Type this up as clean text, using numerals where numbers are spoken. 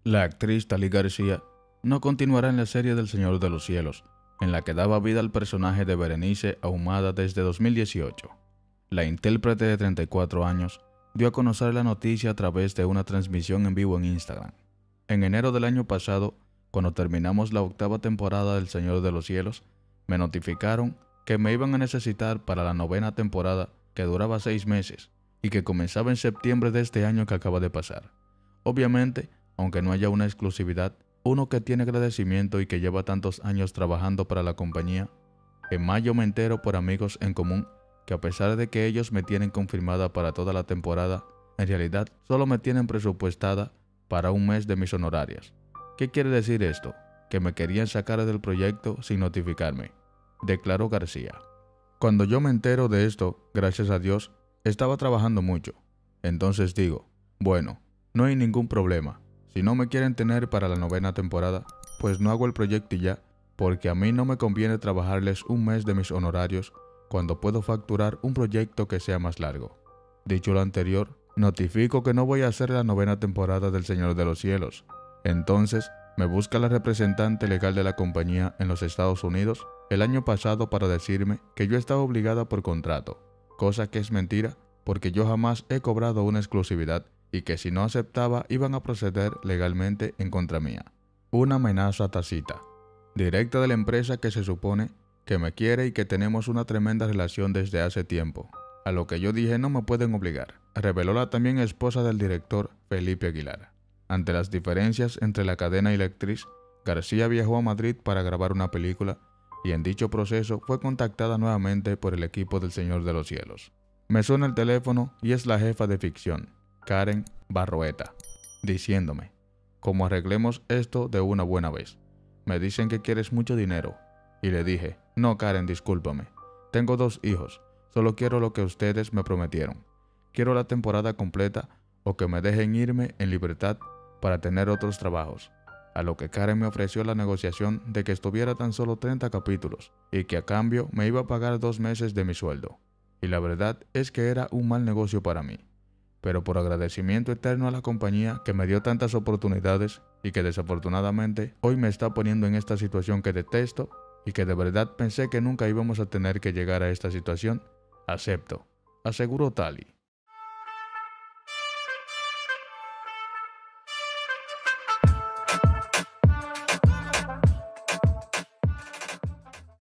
La actriz Talí García no continuará en la serie del Señor de los Cielos, en la que daba vida al personaje de Berenice Ahumada desde 2018. La intérprete de 34 años dio a conocer la noticia a través de una transmisión en vivo en Instagram. En enero del año pasado, cuando terminamos la 8ª temporada del Señor de los Cielos, me notificaron que me iban a necesitar para la 9ª temporada, que duraba 6 meses y que comenzaba en septiembre de este año que acaba de pasar. Obviamente, aunque no haya una exclusividad, uno que tiene agradecimiento y que lleva tantos años trabajando para la compañía, en mayo me entero por amigos en común que a pesar de que ellos me tienen confirmada para toda la temporada, en realidad solo me tienen presupuestada para un mes de mis honorarias. ¿Qué quiere decir esto? Que me querían sacar del proyecto sin notificarme, declaró García. Cuando yo me entero de esto, gracias a Dios, estaba trabajando mucho. Entonces digo, bueno, no hay ningún problema. Si no me quieren tener para la 9ª temporada, pues no hago el proyecto y ya, porque a mí no me conviene trabajarles un mes de mis honorarios cuando puedo facturar un proyecto que sea más largo. Dicho lo anterior, notifico que no voy a hacer la 9ª temporada del Señor de los Cielos. Entonces, me busca la representante legal de la compañía en los Estados Unidos el año pasado para decirme que yo estaba obligada por contrato, cosa que es mentira porque yo jamás he cobrado una exclusividad y que si no aceptaba iban a proceder legalmente en contra mía. Una amenaza tácita, directa de la empresa que se supone que me quiere y que tenemos una tremenda relación desde hace tiempo. A lo que yo dije no me pueden obligar, reveló la también esposa del director Felipe Aguilar. Ante las diferencias entre la cadena y la actriz, García viajó a Madrid para grabar una película y en dicho proceso fue contactada nuevamente por el equipo del Señor de los Cielos. Me suena el teléfono y es la jefa de ficción, Karen Barroeta, diciéndome, como arreglemos esto de una buena vez. Me dicen que quieres mucho dinero. Y le dije, no Karen, discúlpame. Tengo 2 hijos, solo quiero lo que ustedes me prometieron. Quiero la temporada completa o que me dejen irme en libertad para tener otros trabajos. A lo que Karen me ofreció la negociación de que estuviera tan solo 30 capítulos y que a cambio me iba a pagar 2 meses de mi sueldo. Y la verdad es que era un mal negocio para mí. Pero por agradecimiento eterno a la compañía que me dio tantas oportunidades y que desafortunadamente hoy me está poniendo en esta situación que detesto y que de verdad pensé que nunca íbamos a tener que llegar a esta situación, acepto, aseguró Talí.